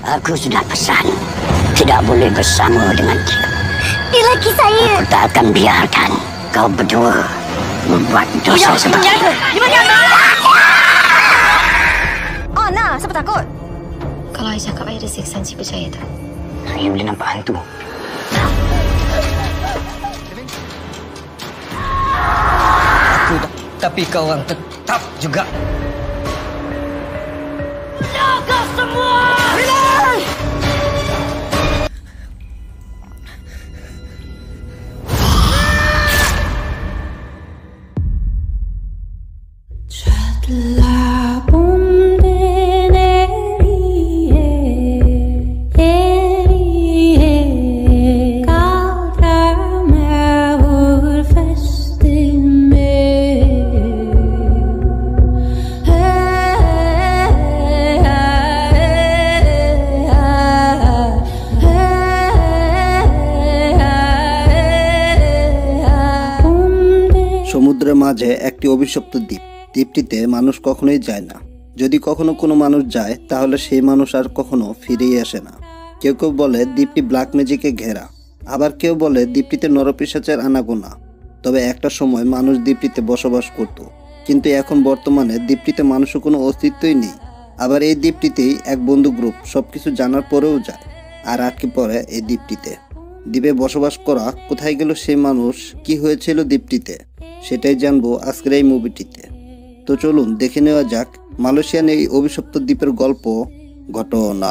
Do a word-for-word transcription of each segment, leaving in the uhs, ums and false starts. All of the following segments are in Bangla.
Aku sudah pesan, tidak boleh bersama dengan dia. Dia laki saya. Aku tak akan biarkan kau berdua membuat dosa seperti ini. Oh, nah, siapa takut? Kalau saya cakap saya ada siksa, Cik percaya tak? Saya boleh nampak hantu. Aku tak, tapi kau orang tetap juga. Jaga semua! La bombe neri eri kallar med vår fäste med সমুদ্রের মাঝে একটি অভিশপ্ত দ্বীপ। দ্বীপটিতে মানুষ কখনোই যায় না। যদি কখনো কোনো মানুষ যায় তাহলে সেই মানুষ আর কখনো ফিরেই আসে না। কেউ কেউ বলে দ্বীপটি ব্ল্যাক ম্যাজিকে ঘেরা, আবার কেউ বলে দ্বীপটিতে নরপিশাচের আনাগোনা। তবে একটা সময় মানুষ দ্বীপটিতে বসবাস করত, কিন্তু এখন বর্তমানে দ্বীপটিতে মানুষের কোনো অস্তিত্বই নেই। আবার এই দ্বীপটিতেই এক বন্ধু গ্রুপ সবকিছু জানার পরেও যায় আর আটকে পড়ে এই দ্বীপটিতে। দ্বীপে বসবাস করা কোথায় গেল সেই মানুষ, কি হয়েছিল দ্বীপটিতে, সেটাই জানবো আজকের এই মুভিটিতে। তো চলুন দেখে নেওয়া যাক মালয়েশিয়ান এই অভিশপ্ত দ্বীপের গল্প ঘটনা।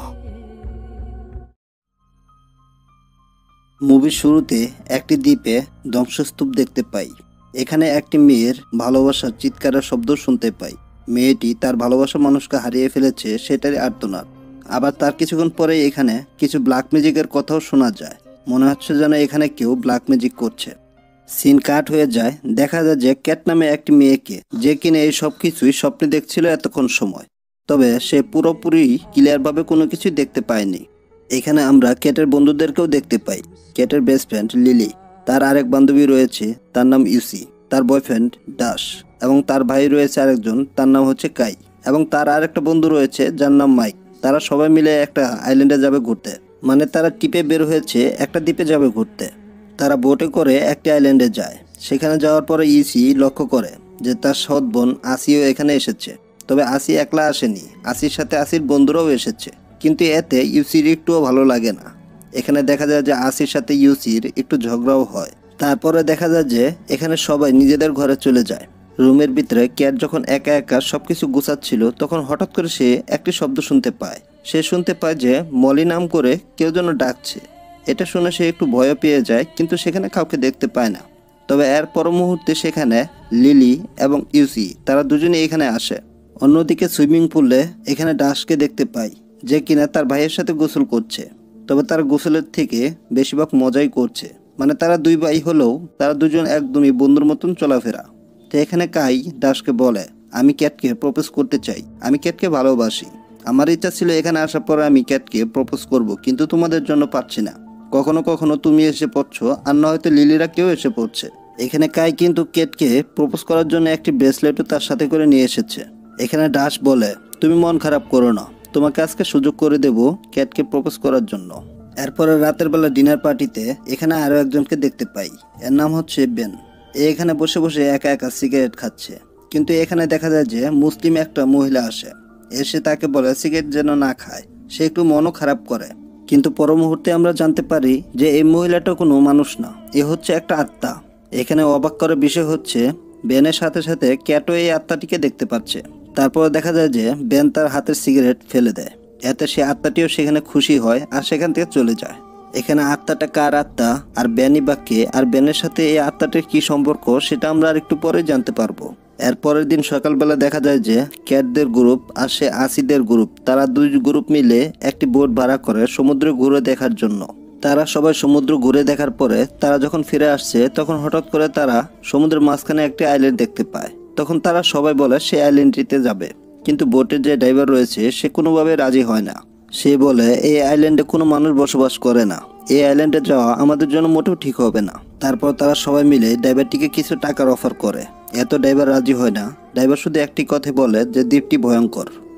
মুভির শুরুতে একটি দ্বীপে ধ্বংসস্তূপ দেখতে পাই। এখানে একটি মেয়ের ভালোবাসার চিৎকারের শব্দ শুনতে পাই। মেয়েটি তার ভালোবাসা মানুষকে হারিয়ে ফেলেছে সেটারই আর্তনাদ। আবার তার কিছুক্ষণ পরে এখানে কিছু ব্ল্যাক ম্যাজিকের কথাও শোনা যায়। মনে হচ্ছে যেন এখানে কেউ ব্ল্যাক ম্যাজিক করছে। সিন কাট হয়ে যায়, দেখা যায় যে ক্যাট নামে একটি মেয়েকে, যে কিনা এই সব কিছুই স্বপ্নে দেখছিল এতক্ষণ সময়। তবে সে পুরোপুরি ক্লিয়ারভাবে কোনো কিছুই দেখতে পায়নি। এখানে আমরা ক্যাটের বন্ধুদেরকেও দেখতে পাই। ক্যাটের বেস্ট ফ্রেন্ড লিলি, তার আরেক বান্ধবী রয়েছে, তার নাম ইউসি, তার বয়ফ্রেন্ড ডাস, এবং তার ভাই রয়েছে আরেকজন, তার নাম হচ্ছে কাই, এবং তার আরেকটা বন্ধু রয়েছে যার নাম মাইক। তারা সবাই মিলে একটা আইল্যান্ডে যাবে ঘুরতে, মানে তারা টিপে বের হয়েছে একটা দ্বীপে যাবে ঘুরতে। তারা বোটে করে একটি আইল্যান্ডে যায়। সেখানে যাওয়ার পরে ইসি লক্ষ্য করে যে তার সৎ বোন আসিও এখানে এসেছে। তবে আসি একলা আসেনি, আসির সাথে আসির বন্ধুরাও এসেছে, কিন্তু এতে ইউসির একটুও ভালো লাগে না। এখানে দেখা যায় যে আসির সাথে ইউসির একটু ঝগড়াও হয়। তারপরে দেখা যায় যে এখানে সবাই নিজেদের ঘরে চলে যায়। রুমের ভিতরে ক্যাট যখন একা একা সবকিছু গুছাচ্ছিল তখন হঠাৎ করে সে একটি শব্দ শুনতে পায়। সে শুনতে পায় যে মলি নাম করে কেউ যেন ডাকছে। এটা শুনে সে একটু ভয় পেয়ে যায়, কিন্তু সেখানে কাউকে দেখতে পায় না। তবে এর পর মুহূর্তে সেখানে লিলি এবং ইউসি তারা দুজনে এখানে আসে। অন্যদিকে সুইমিং পুলে এখানে ডাসকে দেখতে পাই, যে কিনা তার ভাইয়ের সাথে গোসল করছে। তবে তার গোসলের থেকে বেশিরভাগ মজাই করছে, মানে তারা দুই ভাই হলেও তারা দুজন একদমই বন্ধুর মতন চলাফেরা। তো এখানে কাই ডাসকে বলে, আমি ক্যাটকে প্রপোজ করতে চাই, আমি ক্যাটকে ভালোবাসি। আমার ইচ্ছা ছিল এখানে আসার পরে আমি ক্যাটকে প্রপোজ করব, কিন্তু তোমাদের জন্য পারছি না। কখনো কখনো তুমি এসে পড়ছো, আর না হয়তো লিলিরা কেউ এসে পড়ছে। এখানে কাই কিন্তু ক্যাটকে প্রপোজ করার জন্য একটি ব্রেসলেটও তার সাথে করে নিয়ে এসেছে। এখানে ডাস বলে, তুমি মন খারাপ করো না, তোমাকে আজকে সুযোগ করে দেব ক্যাটকে প্রপোজ করার জন্য। এরপরে রাতের বেলা ডিনার পার্টিতে এখানে আরও একজনকে দেখতে পাই, এর নাম হচ্ছে বেন। এখানে বসে বসে একা একা সিগারেট খাচ্ছে। কিন্তু এখানে দেখা যায় যে মুসলিম একটা মহিলা আসে, এসে তাকে বলে সিগারেট যেন না খায়। সে একটু মনও খারাপ করে, কিন্তু পর মুহূর্তে আমরা জানতে পারি যে এই মহিলাটা কোনো মানুষ না, এ হচ্ছে একটা আত্মা। এখানে অবাক করার বিষয় হচ্ছে বেনের সাথে সাথে ক্যাটও এই আত্মাটিকে দেখতে পাচ্ছে। তারপর দেখা যায় যে বেন তার হাতের সিগারেট ফেলে দেয়, এতে সে আত্মাটিও সেখানে খুশি হয় আর সেখান থেকে চলে যায়। এখানে আত্মাটা কার আত্মা আর বেনই বা কে, আর বেনের সাথে এই আত্মাটির কি সম্পর্ক সেটা আমরা আর একটু পরে জানতে পারবো। এর পরের দিন সকালবেলা দেখা যায় যে ক্যাটদের গ্রুপ আর সে আসিদের গ্রুপ, তারা দুই গ্রুপ মিলে একটি বোট ভাড়া করে সমুদ্র ঘুরে দেখার জন্য। তারা সবাই সমুদ্র ঘুরে দেখার পরে তারা যখন ফিরে আসছে তখন হঠাৎ করে তারা সমুদ্রের মাঝখানে একটি আইল্যান্ড দেখতে পায়। তখন তারা সবাই বলে সে আইল্যান্ডটিতে যাবে, কিন্তু বোটের যে ড্রাইভার রয়েছে সে কোনোভাবে রাজি হয় না। সে বলে এই আইল্যান্ডে কোনো মানুষ বসবাস করে না, এই আইল্যান্ডে যাওয়া আমাদের জন্য মোটেও ঠিক হবে না। তারপর তারা সবাই মিলে ড্রাইভারটিকে কিছু টাকার অফার করে। এত ড্রাইভার রাজি হয় না। ড্রাইভার শুধু একটি কথা বলে যে দ্বীপটি ভয়ঙ্কর,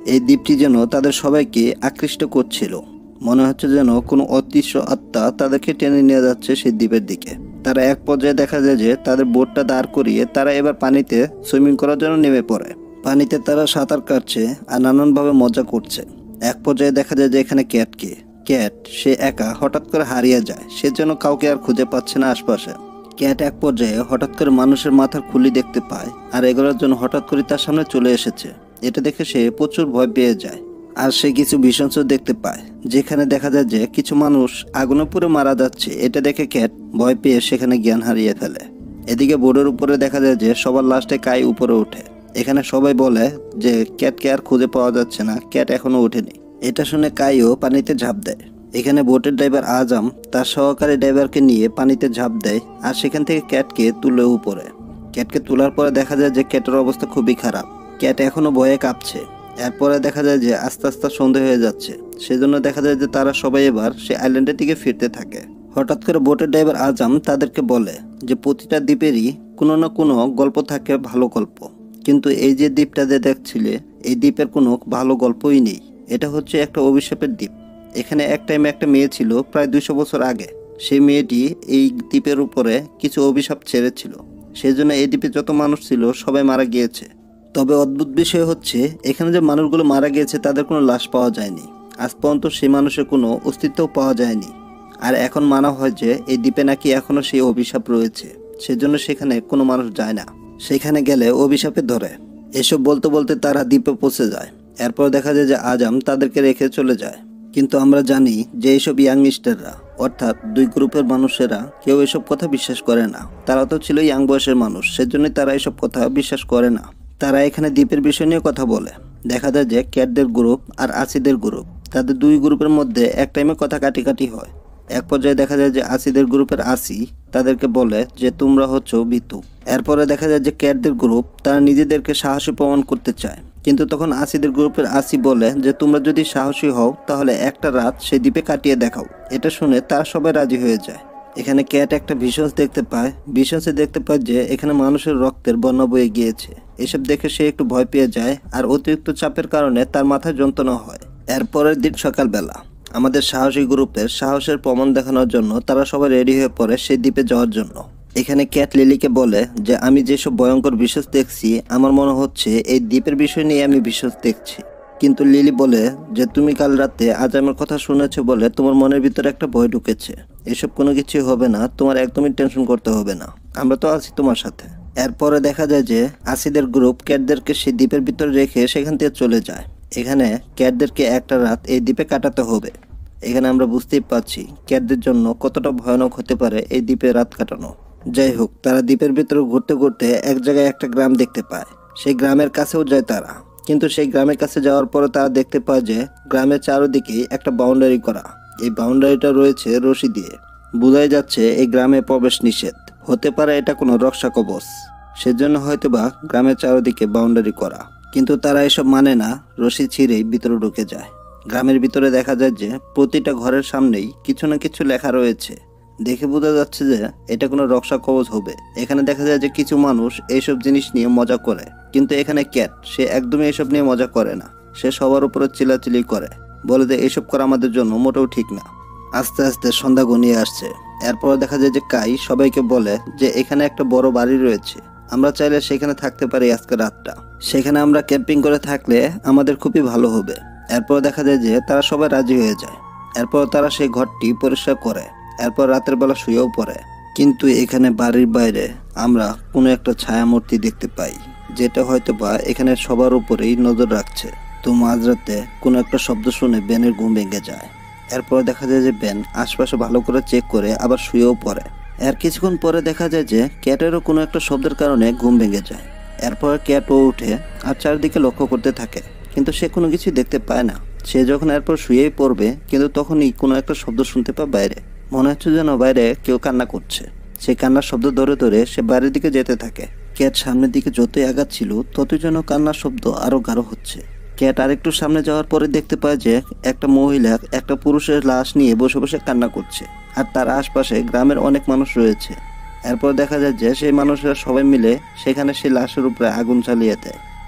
এই দ্বীপটি যেন তাদের সবাইকে আকৃষ্ট করছিল। মনে হচ্ছে যেন কোনো অদৃশ্য আত্মা তাদেরকে টেনে নিয়ে যাচ্ছে সেই দ্বীপের দিকে। তারা এক পর্যায়ে দেখা যায় যে তাদের বোটটা দাঁড় করিয়ে তারা এবার পানিতে সুইমিং করার জন্য নেমে পড়ে। পানিতে তারা সাঁতার কাটছে আর নানানভাবে মজা করছে। এক পর্যায়ে দেখা যায় যে এখানে ক্যাটকে ক্যাট সে একা হঠাৎ করে হারিয়ে যায়। সে যেন কাউকে আর খুঁজে পাচ্ছে না আশপাশে। ক্যাট এক পর্যায়ে হঠাৎ করে মানুষের মাথার খুলি দেখতে পায় আর এগুলোর জন্য হঠাৎ করে তার সামনে চলে এসেছে। এটা দেখে সে প্রচুর ভয় পেয়ে যায়। আর সে কিছু ভীষণ দেখতে পায় যেখানে দেখা যায় যে কিছু মানুষ আগুনে পুড়ে মারা যাচ্ছে। এটা দেখে ক্যাট ভয় পেয়ে সেখানে জ্ঞান হারিয়ে ফেলে। এদিকে বোর্ডের উপরে দেখা যায় যে সবার লাস্টে কাই উপরে ওঠে। এখানে সবাই বলে যে ক্যাটকে আর খুঁজে পাওয়া যাচ্ছে না, ক্যাট এখনো ওঠেনি। এটা শুনে কাইও পানিতে ঝাঁপ দেয়। এখানে বোটের ড্রাইভার আজম তার সহকারী ড্রাইভারকে নিয়ে পানিতে ঝাঁপ দেয় আর সেখান থেকে ক্যাটকে তুলে উপরে। ক্যাটকে তোলার পরে দেখা যায় যে ক্যাটের অবস্থা খুবই খারাপ। ক্যাট এখনো ভয়ে কাঁপছে। এরপরে দেখা যায় যে আস্তে আস্তে সন্ধ্যা হয়ে যাচ্ছে। সেজন্য দেখা যায় যে তারা সবাই এবার সে আইল্যান্ডের দিকে ফিরতে থাকে। হঠাৎ করে বোটের ড্রাইভার আজম তাদেরকে বলে যে প্রতিটা দ্বীপেরই কোনো না কোনো গল্প থাকে, ভালো গল্প। কিন্তু এই যে দ্বীপটা যে দেখছিলে এই দ্বীপের কোনো ভালো গল্পই নেই। এটা হচ্ছে একটা অভিশাপের দ্বীপ। এখানে এক টাইমে একটা মেয়ে ছিল প্রায় দুইশো বছর আগে। সেই মেয়েটি এই দ্বীপের উপরে কিছু অভিশাপ ছেড়েছিল। সেই জন্য এই দ্বীপে যত মানুষ ছিল সবাই মারা গিয়েছে। তবে অদ্ভুত বিষয় হচ্ছে এখানে যে মানুষগুলো মারা গিয়েছে তাদের কোনো লাশ পাওয়া যায়নি। আজ পর্যন্ত সেই মানুষের কোনো অস্তিত্বও পাওয়া যায়নি। আর এখন মানা হয় যে এই দ্বীপে নাকি এখনো সেই অভিশাপ রয়েছে। সেজন্য সেখানে কোনো মানুষ যায় না। সেখানে গেলে অভিশাপে ধরে। এসব বলতে বলতে তারা দ্বীপে পৌঁছে যায়। এরপর দেখা যায় যে আজম তাদেরকে রেখে চলে যায়। কিন্তু আমরা জানি যে এইসব ইয়াংস্টাররা অর্থাৎ দুই গ্রুপের মানুষেরা কেউ এসব কথা বিশ্বাস করে না। তারা তো ছিল ইয়াং বয়সের মানুষ, সেজন্যই তারা এসব কথা বিশ্বাস করে না। তারা এখানে দ্বীপের বিষয় নিয়ে কথা বলে। দেখা যায় যে ক্যাটদের গ্রুপ আর আসিদের গ্রুপ, তাদের দুই গ্রুপের মধ্যে এক টাইমে কথা কাটিকাটি হয়। এক পর্যায়ে দেখা যায় যে আসিদের গ্রুপের আসি তাদেরকে বলে যে তোমরা হচ্ছ ভীতু। এরপরে দেখা যায় যে ক্যাটদের গ্রুপ তারা নিজেদেরকে সাহসী প্রমাণ করতে চায়। কিন্তু তখন আসিদের গ্রুপের আসি বলে যে তোমরা যদি সাহসী হও তাহলে একটা রাত সেই দ্বীপে কাটিয়ে দেখাও। এটা শুনে তারা সবাই রাজি হয়ে যায়। এখানে ক্যাট একটা ভিশনস দেখতে পায়। ভিশনসে দেখতে পায় যে এখানে মানুষের রক্তের বন্যা বয়ে গিয়েছে। এসব দেখে সে একটু ভয় পেয়ে যায় আর অতিরিক্ত চাপের কারণে তার মাথায় যন্ত্রণা হয়। এরপরের দিন সকালবেলা আমাদের সাহসী গ্রুপের সাহসের প্রমাণ দেখানোর জন্য তারা সবাই রেডি হয়ে পড়ে সেই দ্বীপে যাওয়ার জন্য। এখানে ক্যাট লিলিকে বলে যে আমি যেসব ভয়ঙ্কর বিশেষ দেখছি আমার মনে হচ্ছে এই দ্বীপের বিষয় নিয়ে আমি বিশেষ দেখছি। কিন্তু লিলি বলে যে তুমি কাল রাতে আজমের কথা শুনেছো বলে তোমার মনের ভিতরে একটা ভয় ঢুকেছে। এসব কোনো কিছুই হবে না, তোমার একদমই টেনশন করতে হবে না, আমরা তো আছি তোমার সাথে। এরপরে দেখা যায় যে আসিদের গ্রুপ ক্যাটদেরকে সেই দ্বীপের ভিতরে রেখে সেখান থেকে চলে যায়। এখানে ক্যাটদেরকে একটা রাত এই দ্বীপে কাটাতে হবে। এখানে আমরা বুঝতেই পারছি ক্যাটদের জন্য কতটা ভয়ানক হতে পারে এই দ্বীপে রাত কাটানো। যাই হোক, তারা দ্বীপের ভিতরে ঘুরতে ঘুরতে এক জায়গায় একটা গ্রাম দেখতে পায়। সেই গ্রামের কাছেও যায় তারা। কিন্তু সেই গ্রামের কাছে যাওয়ার পরে তারা দেখতে পায় যে গ্রামের চারদিকে একটা বাউন্ডারি করা। এই বাউন্ডারিটা রয়েছে রশি দিয়ে। বোঝাই যাচ্ছে এই গ্রামে প্রবেশ নিষেধ। হতে পারে এটা কোনো রক্ষা কবচ, সেজন্য হয়তোবা গ্রামের চারদিকে বাউন্ডারি করা। কিন্তু তারা এসব মানে না, রশি ছিঁড়েই ভিতরে ঢুকে যায়। গ্রামের ভিতরে দেখা যায় যে প্রতিটা ঘরের সামনেই কিছু না কিছু লেখা রয়েছে। দেখে বোঝা যাচ্ছে যে এটা কোনো রক্ষা কবচ হবে। এখানে দেখা যায় যে কিছু মানুষ এইসব জিনিস নিয়ে মজা করে, কিন্তু এখানে ক্যাট সে একদমই এসব নিয়ে মজা করে না। সে সবার উপরে চিল্লাচিল্লি করে, বলে যে এইসব করা আমাদের জন্য মোটেও ঠিক না। আস্তে আস্তে সন্ধ্যা ঘনিয়ে আসছে। এরপর দেখা যায় যে কাই সবাইকে বলে যে এখানে একটা বড় বাড়ি রয়েছে, আমরা চাইলে সেখানে থাকতে পারি আজকে রাতটা। সেখানে আমরা ক্যাম্পিং করে থাকলে আমাদের খুবই ভালো হবে। এরপর দেখা যায় যে তারা সবাই রাজি হয়ে যায়। এরপর তারা সেই ঘরটি পরিষ্কার করে। এরপর রাতের বেলা শুয়েও পড়ে। কিন্তু এখানে বাড়ির বাইরে আমরা কোনো একটা ছায়া মূর্তি দেখতে পাই, যেটা হয়তো বা এখানে সবার উপরেই নজর রাখছে। তো মাঝরাতে কোনো একটা শব্দ শুনে বেনের ঘুম ভেঙে যায়। এরপর দেখা যায় যে বেন আশপাশে ভালো করে চেক করে আবার শুয়েও পড়ে। এর কিছুক্ষণ পরে দেখা যায় যে ক্যাটেরও কোনো একটা শব্দের কারণে ঘুম ভেঙে যায়। এরপর ক্যাটও উঠে আর চারদিকে লক্ষ্য করতে থাকে, কিন্তু সে কোনো কিছু দেখতে পায় না। সে যখন এরপর শুয়েই পড়বে, কিন্তু তখনই কোনো একটা শব্দ শুনতে পায় বাইরে। মনে হচ্ছে যেন বাইরে কেউ কান্না করছে। সেই কান্নার শব্দ ধরে ধরে সে বাইরের দিকে যেতে থাকে। ক্যাট সামনের দিকে যতই আগাচ্ছিল ততই যেন কান্নার শব্দ আরো গাঢ় হচ্ছে। ক্যাট আরেকটু সামনে যাওয়ার পরে দেখতে পায় যে একটা মহিলা একটা পুরুষের লাশ নিয়ে বসে বসে কান্না করছে, আর তার আশপাশে গ্রামের অনেক মানুষ রয়েছে। এরপর দেখা যায় যে সেই মানুষেরা সবাই মিলে সেখানে সেই লাশের উপরে আগুন জ্বালিয়ে দেয়।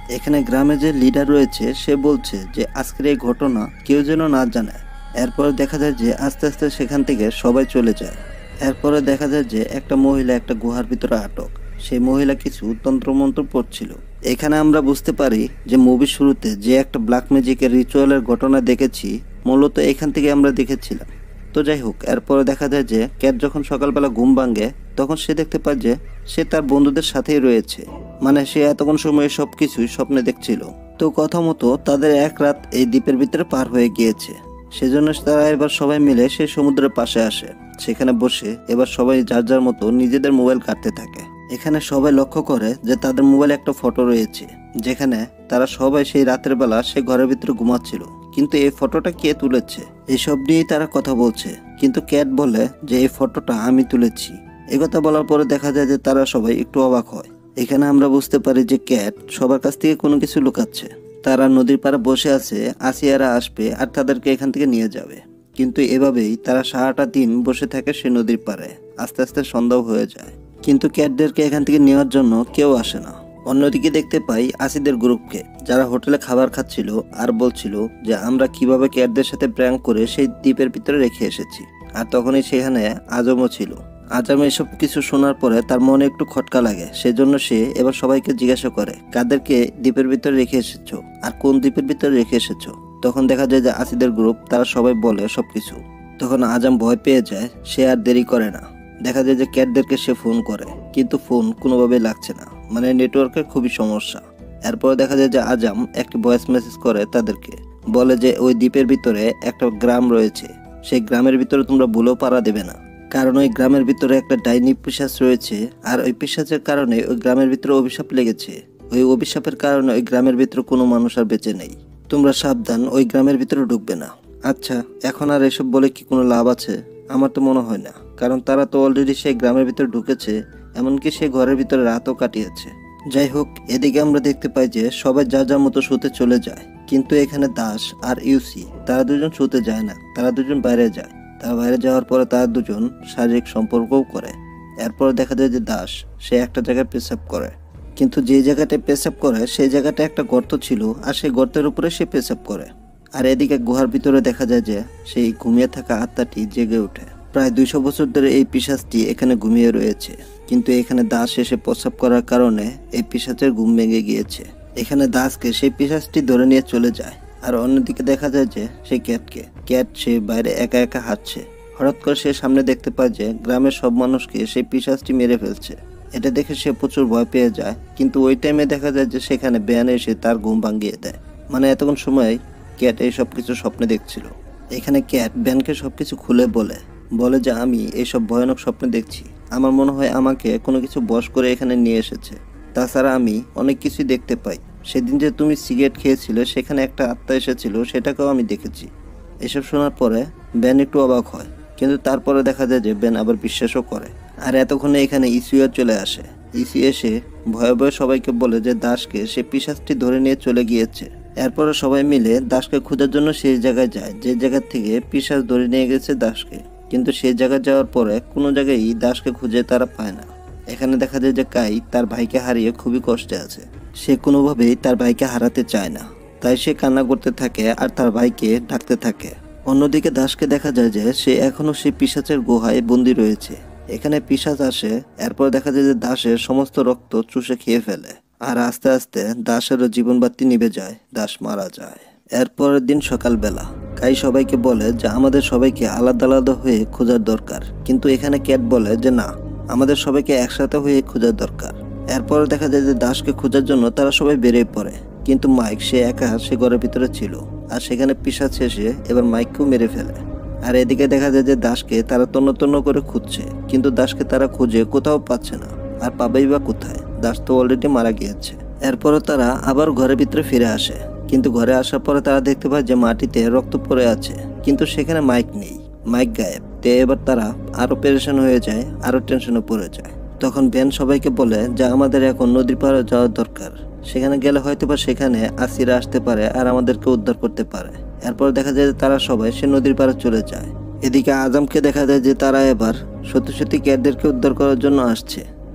এখানে গ্রামে যে লিডার রয়েছে সে বলছে যে আজকের এই ঘটনা কেউ যেন না জানে। এরপরে দেখা যায় যে আস্তে আস্তে সেখান থেকে সবাই চলে যায়। এরপরে দেখা যায় যে একটা মহিলা একটা গুহার ভিতরে আটক। সেই মহিলা কিছু তন্ত্রমন্ত্র পড়ছিল। এখানে আমরা বুঝতে পারি যে মুভির শুরুতে যে একটা ব্ল্যাক ম্যাজিকের রিচুয়ালের ঘটনা দেখেছি মূলত এখান থেকে আমরা দেখেছিলাম। তো যাই হোক, এরপরে দেখা যায় যে ক্যাট যখন সকালবেলা ঘুম ভাঙে তখন সে দেখতে পায় যে সে তার বন্ধুদের সাথেই রয়েছে, মানে সে এতক্ষণ সময় সব কিছুই স্বপ্নে দেখছিল। তো কথা মতো তাদের এক রাত এই দ্বীপের ভিতরে পার হয়ে গিয়েছে। সেজন্য তারা এবার সবাই মিলে সেই সমুদ্রের পাশে আসে। সেখানে বসে এবার সবাই যার যার মতো নিজেদের মোবাইল কাটতে থাকে। এখানে সবাই লক্ষ্য করে যে তাদের মোবাইলে একটা ফটো রয়েছে, যেখানে তারা সবাই সেই রাতের বেলা সে ঘরের ভিতরে ঘুমাচ্ছিল। কিন্তু এই ফটোটা কে তুলেছে এসব নিয়েই তারা কথা বলছে। কিন্তু ক্যাট বলে যে এই ফটোটা আমি তুলেছি। একথা বলার পরে দেখা যায় যে তারা সবাই একটু অবাক হয়। এখানে আমরা বুঝতে পারি যে ক্যাট সবার কাছ থেকে কোনো কিছু লুকাচ্ছে। তারা নদীর পাড়ে বসে আছে, আসিয়ারা আসবে আর তাদেরকে এখান থেকে নিয়ে যাবে। কিন্তু এভাবেই তারা সারাটা দিন বসে থাকে সে নদীর পাড়ে। আস্তে আস্তে সন্ধ্যাও হয়ে যায়, কিন্তু ক্যাটদেরকে এখান থেকে নেওয়ার জন্য কেউ আসে না। অন্যদিকে দেখতে পাই আসিদের গ্রুপকে, যারা হোটেলে খাবার খাচ্ছিল আর বলছিল যে আমরা কিভাবে ক্যাটদের সাথে প্র্যাঙ্ক করে সেই দ্বীপের ভিতরে রেখে এসেছি। আর তখনই সেখানে আজমও ছিল। আজম এসব কিছু শোনার পরে তার মনে একটু খটকা লাগে। সেজন্য সে এবার সবাইকে জিজ্ঞাসা করে কাদেরকে দ্বীপের ভিতরে রেখে এসেছো আর কোন দ্বীপের ভিতরে রেখে এসেছো। তখন দেখা যায় যে আসিদের গ্রুপ তারা সবাই বলে সবকিছু। তখন আজম ভয় পেয়ে যায়, সে আর দেরি করে না। দেখা যায় যে ক্যাটদেরকে সে ফোন করে, কিন্তু ফোন কোনোভাবে লাগছে না, মানে নেটওয়ার্কের খুবই সমস্যা। এরপর দেখা যায় যে আজম একটি ভয়েস মেসেজ করে তাদেরকে, বলে যে ওই দ্বীপের ভিতরে একটা গ্রাম রয়েছে, সেই গ্রামের ভিতরে তোমরা ভুলেও পাড়া দেবে না, কারণ ওই গ্রামের ভিতরে একটা ডাইনি পিশাচ রয়েছে। আর ওই পিশাচের কারণে ওই গ্রামের ভিতরে অভিশাপ লেগেছে। ওই অভিশাপের কারণে ওই গ্রামের ভিতরে কোনো মানুষ আর বেঁচে নেই। তোমরা সাবধান, ওই গ্রামের ভিতরে ঢুকবে না। আচ্ছা, এখন আর এসব বলে কি কোনো লাভ আছে? আমার তো মনে হয় না, কারণ তারা তো অলরেডি সেই গ্রামের ভিতরে ঢুকেছে, এমনকি সে ঘরের ভিতরে রাতও কাটিয়েছে। যাই হোক, এদিকে আমরা দেখতে পাই যে সবাই যার যার মতো শুতে চলে যায়। কিন্তু এখানে দাস আর ইউসি তারা দুজন শুতে যায় না, তারা দুজন বাইরে যায়। তারা বাইরে যাওয়ার পরে তারা দুজন শারীরিক সম্পর্কও করে। এরপর দেখা যায় যে দাস সে একটা জায়গায় পেশাব করে, কিন্তু যে জায়গাটায় পেশাব করে সেই জায়গাটা একটা গর্ত ছিল, আর সেই গর্তের উপরে সে পেশাব করে। আর এদিকে গুহার ভিতরে দেখা যায় যে সেই ঘুমিয়ে থাকা আত্মাটি জেগে ওঠে। প্রায় দুইশো বছর ধরে এই পিশাচটি এখানে ঘুমিয়ে রয়েছে, কিন্তু এখানে দাস এসে প্রস্রাব করার কারণে এই পিশাচের ঘুম ভেঙে গিয়েছে। এখানে দাসকে সেই পিশাচটি ধরে নিয়ে চলে যায়। আর অন্যদিকে দেখা যায় যে সেই ক্যাটকে ক্যাট সে বাইরে একা একা হাঁটছে। হঠাৎ করে সে সামনে দেখতে পায় যে গ্রামের সব মানুষকে সেই পিশাচটি মেরে ফেলছে। এটা দেখে সে প্রচুর ভয় পেয়ে যায়, কিন্তু ওই টাইমে দেখা যায় যে সেখানে ব্যান এসে তার ঘুম ভাঙিয়ে দেয়। মানে এতক্ষণ সময় ক্যাট এই সব কিছু স্বপ্নে দেখছিল। এখানে ক্যাট ব্যানকে সবকিছু খুলে বলে বলে যে আমি এইসব ভয়ানক স্বপ্নে দেখছি, আমার মনে হয় আমাকে কোনো কিছু বশ করে এখানে নিয়ে এসেছে। তাছাড়া আমি অনেক কিছুই দেখতে পাই। সেদিন যে তুমি সিগারেট খেয়েছিলে সেখানে একটা আত্মা এসেছিল, সেটাকেও আমি দেখেছি। এসব শোনার পরে ব্যান একটু অবাক হয়, কিন্তু তারপরে দেখা যায় যে ব্যান আবার বিশ্বাসও করে। আর এতক্ষণে এখানে ইসিও চলে আসে। ইসি এসে ভয়ে ভয়ে সবাইকে বলে যে দাসকে সে পিশাচটি ধরে নিয়ে চলে গিয়েছে। এরপরে সবাই মিলে দাসকে খোঁজার জন্য সেই জায়গায় যায় যে জায়গা থেকে পিশাচ ধরে নিয়ে গেছে দাসকে। কিন্তু সেই জায়গায় যাওয়ার পরে কোনো জায়গায় দাসকে খুঁজে তারা পায় না। এখানে দেখা যায় যে কাই তার ভাইকে হারিয়ে খুবই কষ্টে আছে। সে কোনোভাবেই তার ভাইকে হারাতে চায় না, তাই সে কান্না করতে থাকে আর তার ভাইকে ডাকতে থাকে। অন্যদিকে দাসকে দেখা যায় যে সে এখনো সেই পিশাচের গুহায় বন্দী রয়েছে। এখানে পিশাচ আসে, এরপর দেখা যায় যে দাসের সমস্ত রক্ত চুষে খেয়ে ফেলে। আর আস্তে আস্তে দাসেরও জীবন বাতি নিভে যায়, দাস মারা যায়। এরপরের দিন সকালবেলা কাই সবাইকে বলে যে আমাদের সবাইকে আলাদা আলাদা হয়ে খোঁজার দরকার, কিন্তু এখানে ক্যাট বলে যে না, আমাদের সবাইকে একসাথে হয়ে খোঁজার দরকার। এরপরে দেখা যায় যে দাসকে খোঁজার জন্য তারা সবাই বেরিয়ে পড়ে, কিন্তু মাইক সে একা সে ঘরের ভিতরে ছিল। আর সেখানে পিশাচ এসে এবার মাইককেও মেরে ফেলে। আর এদিকে দেখা যায় যে দাসকে তারা তন্ন তন্ন করে খুঁজছে, কিন্তু দাসকে তারা খুঁজে কোথাও পাচ্ছে না। আর পাবেই বা কোথায়, দাস তো অলরেডি মারা গিয়েছে। এরপরে তারা আবার ঘরের ভিতরে ফিরে আসে, কিন্তু ঘরে আসার পরে তারা দেখতে পায় যে মাটিতে রক্ত পড়ে আছে, কিন্তু সেখানে মাইক নেই, মাইক গায়েব। তো এবার তারা আরো পেরেশান হয়ে যায়, আরো টেনশনে পড়ে যায়। তখন বেন সবাইকে বলে যে আমাদের এখন নদীর পাড়ে যাওয়ার দরকার, সেখানে গেলে হয়তো বা সেখানে আসিরা আসতে পারে আর আমাদেরকে উদ্ধার করতে পারে। এরপর দেখা যায় যে তারা সবাই সে নদীর পাড়ে চলে যায়। এদিকে আজমকে দেখা যায় যে তারা এবার সত্যি সত্যি ক্যাটদেরকে উদ্ধার করার জন্য আসছে।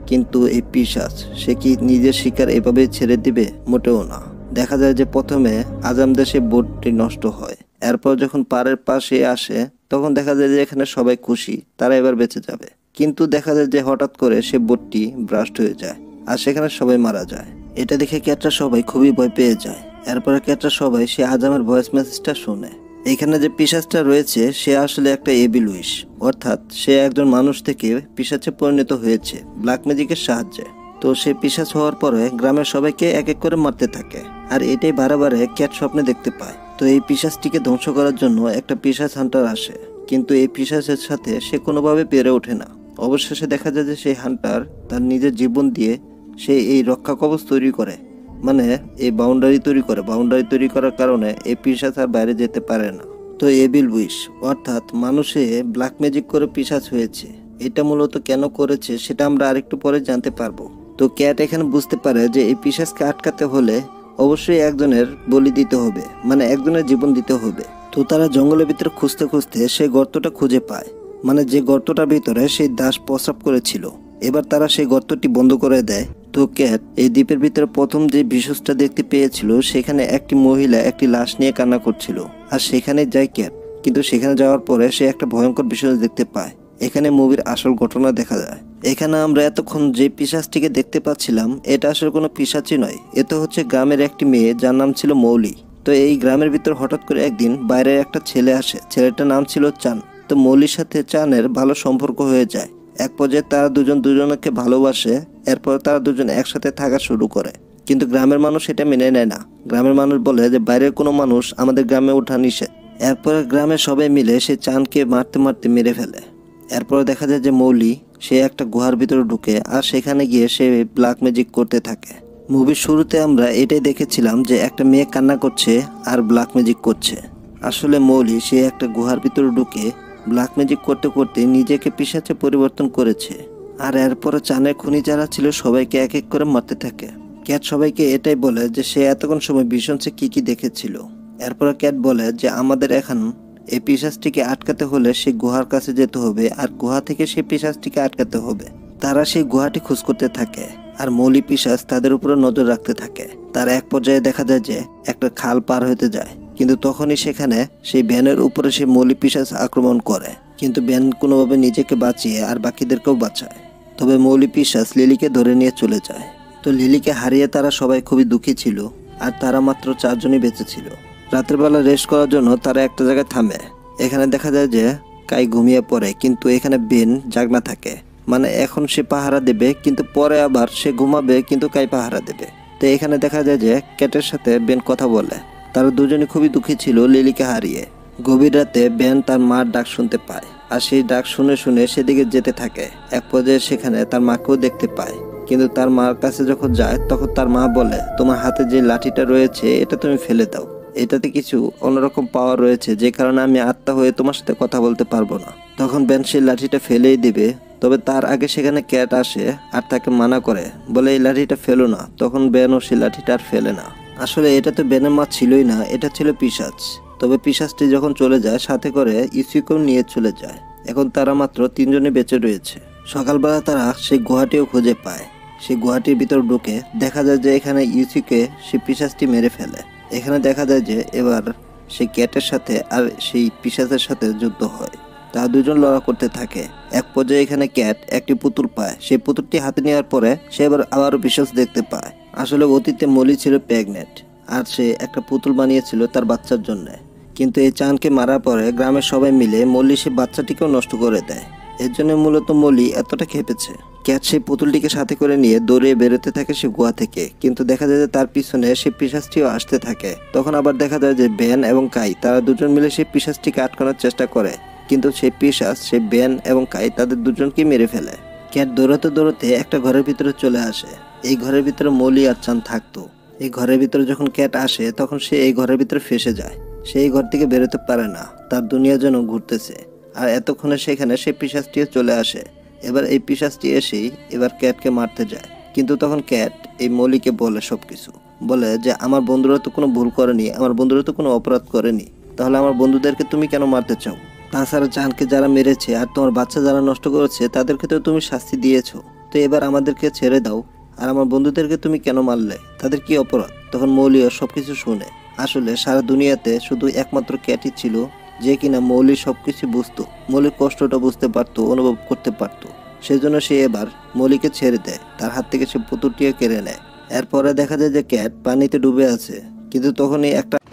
কিন্তু এই পিশাচ সে কি নিজের শিকার এভাবে ছেড়ে দিবে? মোটেও না। দেখা যায় যে প্রথমে আজাম দেশে বোটটি নষ্ট হয়, এরপর যখন পাড়ের পাশে আসে তখন দেখা যায় যে এখানে সবাই খুশি, তারা এবার বেঁচে যাবে। কিন্তু দেখা যায় যে হঠাৎ করে সে বোটটি ব্রাস্ট হয়ে যায় আর সেখানে সবাই মারা যায়। এটা দেখে ক্যাটরা সবাই খুবই ভয় পেয়ে যায়। এরপরে ক্যাটরা সবাই সে আজামের ভয়েস মেসেজটা শুনে। এখানে যে পিশাচটা রয়েছে সে আসলে একটা এভিল উইশ, অর্থাৎ সে একজন মানুষ থেকে পিশাচে পরিণত হয়েছে ব্ল্যাক ম্যাজিকের সাহায্যে। তো সে পিশাচ হওয়ার পরে গ্রামের সবাইকে এক এক করে মারতে থাকে আর এটাই বারে বারে ক্যাট স্বপ্নে দেখতে পায়। তো এই পিশাচটিকে ধ্বংস করার জন্য একটা পিশাচ হান্টার আসে, কিন্তু এই পিশাচের সাথে সে কোনোভাবে পেরে ওঠে না। অবশেষে দেখা যায় যে সেই হান্টার তার নিজের জীবন দিয়ে সে এই রক্ষা কবচ তৈরি করে, মানে এই বাউন্ডারি তৈরি করে। বাউন্ডারি তৈরি করার কারণে এই পিশাচ আর বাইরে যেতে পারে না। তো এভিল উইশ অর্থাৎ মানুষে ব্ল্যাক ম্যাজিক করে পিশাচ হয়েছে। এটা মূলত কেন করেছে সেটা আমরা আরেকটু পরে জানতে পারবো। তো ক্যাট এখানে বুঝতে পারে যে এই পিশাচকে আটকাতে হলে অবশ্যই একজনের বলি দিতে হবে, মানে একজনের জীবন দিতে হবে। তো তারা জঙ্গলের ভিতরে খুঁজতে খুঁজতে সেই গর্তটা খুঁজে পায়, মানে যে গর্তটার ভিতরে সেই দাস প্রস্রাব করেছিল। এবার তারা সেই গর্তটি বন্ধ করে দেয়। তো ক্যাট এই দ্বীপের ভিতরে প্রথম যে ভিশনটা দেখতে পেয়েছিল সেখানে একটি মহিলা একটি লাশ নিয়ে কান্না করছিল, আর সেখানে যায় ক্যাট। কিন্তু সেখানে যাওয়ার পরে সে একটা ভয়ঙ্কর বিষয় দেখতে পায়। এখানে মুভির আসল ঘটনা দেখা যায়। এখানে আমরা এতক্ষণ যে পিশাচটিকে দেখতে পাচ্ছিলাম এটা আসলে কোনো পিশাচই নয়, এটা হচ্ছে গ্রামের একটি মেয়ে যার নাম ছিল মৌলি। তো এই গ্রামের ভিতর হঠাৎ করে একদিন বাইরের একটা ছেলে আসে, ছেলেটার নাম ছিল চান। তো মৌলির সাথে চানের ভালো সম্পর্ক হয়ে যায়। এক পর্যায়ে তারা দুজন দুজনকে ভালোবাসে, এরপর তারা দুজন একসাথে থাকা শুরু করে। কিন্তু গ্রামের মানুষ এটা মেনে নেয় না। গ্রামের মানুষ বলে যে বাইরের কোনো মানুষ আমাদের গ্রামে ওঠা নিষেধ। এরপরে গ্রামের সবাই মিলে সে চানকে মারতে মারতে মেরে ফেলে। এরপর দেখা যায় যে মৌলি সে একটা গুহার ভিতরে ঢুকে আর সেখানে গিয়ে সে ব্ল্যাক ম্যাজিক করতে থাকে। মুভির শুরুতে আমরা এটাই দেখেছিলাম যে একটা মেয়ে কান্না করছে আর ব্ল্যাক ম্যাজিক করছে। আসলে মৌলি সে একটা গুহার ভিতরে ঢুকে ব্ল্যাক ম্যাজিক করতে করতে নিজেকে পিশাচে পরিবর্তন করেছে। আর এরপরে চানের খুনি যারা ছিল সবাইকে এক এক করে মারতে থাকে। ক্যাট সবাইকে এটাই বলে যে সে এতক্ষণ সময় ভিশনসে কি কি দেখেছিল। এরপরে ক্যাট বলে যে আমাদের এখন এই পিশাচটিকে আটকাতে হলে সে গুহার কাছে যেতে হবে আর গুহা থেকে সেই পিশাচটিকে আটকাতে হবে। তারা সেই গুহাটি খোঁজ করতে থাকে আর মৌলি পিশাচ তাদের উপরে নজর রাখতে থাকে। তার এক পর্যায়ে দেখা যায় যে একটা খাল পার হতে যায়, কিন্তু তখনই সেখানে সেই ভ্যানের উপরে সেই মৌলি পিশাচ আক্রমণ করে, কিন্তু ভ্যান কোনোভাবে নিজেকে বাঁচিয়ে আর বাকিদেরকেও বাঁচায়। তবে মৌলি পিশাচ লিলিকে ধরে নিয়ে চলে যায়। তো লিলিকে হারিয়ে তারা সবাই খুবই দুঃখী ছিল আর তারা মাত্র চারজনই বেঁচে ছিল। রাতের বেলা রেস্ট করার জন্য তারা একটা জায়গায় থামে। এখানে দেখা যায় যে কাই ঘুমিয়ে পড়ে, কিন্তু এখানে বেন জাগনা থাকে, মানে এখন সে পাহারা দেবে কিন্তু পরে আবার সে ঘুমাবে কিন্তু কাই পাহারা দেবে। তো এখানে দেখা যায় যে ক্যাটের সাথে বেন কথা বলে। তারা দুজনে খুবই দুঃখী ছিল লিলিকে হারিয়ে। গভীর রাতে বেন তার মার ডাক শুনতে পায় আর সেই ডাক শুনে শুনে সেদিকে যেতে থাকে। এক পর্যায়ে সেখানে তার মাকেও দেখতে পায়, কিন্তু তার মার কাছে যখন যায় তখন তার মা বলে তোমার হাতে যে লাঠিটা রয়েছে এটা তুমি ফেলে দাও, এটাতে কিছু অন্যরকম পাওয়ার রয়েছে যে কারণে আমি আত্মা হয়ে তোমার সাথে কথা বলতে পারবো না। তখন বেন সেই লাঠিটা ফেলেই দিবে, তবে তার আগে সেখানে ক্যাট আসে আর তাকে মানা করে, বলে এই লাঠিটা ফেলো না। তখন বেনও সেই লাঠিটা আর ফেলে না। আসলে এটা তো বেনের মা ছিলই না, এটা ছিল পিশাচ। তবে পিশাচটি যখন চলে যায় সাথে করে ইসুকেও নিয়ে চলে যায়। এখন তারা মাত্র তিনজনে বেঁচে রয়েছে। সকালবেলা তারা সেই গুহাটিও খুঁজে পায়। সেই গুহাটির ভিতর ঢুকে দেখা যায় যে এখানে ইসুকে সেই পিশাচটি মেরে ফেলে। এখানে দেখা যায় যে এবার সেই ক্যাটের সাথে আর সেই পিশাচের সাথে যুদ্ধ হয়। তারা দুজন লড়া করতে থাকে। এক পর্যায়ে এখানে ক্যাট একটি পুতুল পায়। সেই পুতুলটি হাতে নেওয়ার পরে সে এবার আবারও পিশাচ দেখতে পায়। আসলে অতীতে মলি ছিল প্রেগনেন্ট আর সে একটা পুতুল বানিয়েছিল তার বাচ্চার জন্য। কিন্তু এই চানকে মারার পরে গ্রামের সবাই মিলে মলি সে বাচ্চাটিকেও নষ্ট করে দেয়। এর জন্য মূলত মলি এতটা খেপেছে। ক্যাট সেই পুতুলটিকে সাথে করে নিয়ে দৌড়ে বেরোতে থাকে সে গুহা থেকে, কিন্তু দেখা যায় যে তার পিছনে সেই পিশাচটিও আসতে থাকে। তখন আবার দেখা যায় যে বেন এবং কাই তারা দুজন মিলে সেই পিশাচটিকে আটকানোর চেষ্টা করে, কিন্তু সেই পিশাচ সেই বেন এবং কাই তাদের দুজনকে মেরে ফেলে। ক্যাট দৌড়াতে দৌড়াতে একটা ঘরের ভিতরে চলে আসে। এই ঘরের ভিতরে মলি আর চান থাকতো। এই ঘরের ভিতরে যখন ক্যাট আসে তখন সে এই ঘরের ভিতরে ফেসে যায়। সে এই ঘর থেকে বেরোতে পারে না, তার দুনিয়া যেন ঘুরতেছে। আর এতক্ষণে সেখানে সেই পিশাচটিও চলে আসে। এবার এই পিশাচটি এসেই এবার ক্যাটকে মারতে যায়, কিন্তু তখন ক্যাট এই মলিকে বলে সবকিছু, বলে যে আমার বন্ধুরা তো কোনো ভুল করেনি, আমার বন্ধুরা তো কোনো অপরাধ করেনি, তাহলে আমার বন্ধুদেরকে তুমি কেন মারতে চাও? তাছাড়া চানকে যারা মেরেছে আর তোমার বাচ্চা যারা নষ্ট করেছে তাদেরকে তো তুমি শাস্তি দিয়েছো, তো তো এবার আমাদেরকে ছেড়ে দাও, আর আমার বন্ধুদেরকে তুমি কেন মারলে, তাদের কি অপরাধ? তখন মৌলিও সবকিছু শুনে। আসলে সারা দুনিয়াতে শুধু একমাত্র ক্যাটই ছিল যে কিনা মৌলির সবকিছু বুঝতো, মৌলির কষ্টটা বুঝতে পারতো, অনুভব করতে পারতো। সেজন্য সে এবার মৌলিকে ছেড়ে দেয়, তার হাত থেকে সে পুতুলটিও কেড়ে নেয়। এরপরে দেখা যায় যে ক্যাট পানিতে ডুবে আছে, কিন্তু তখনই একটা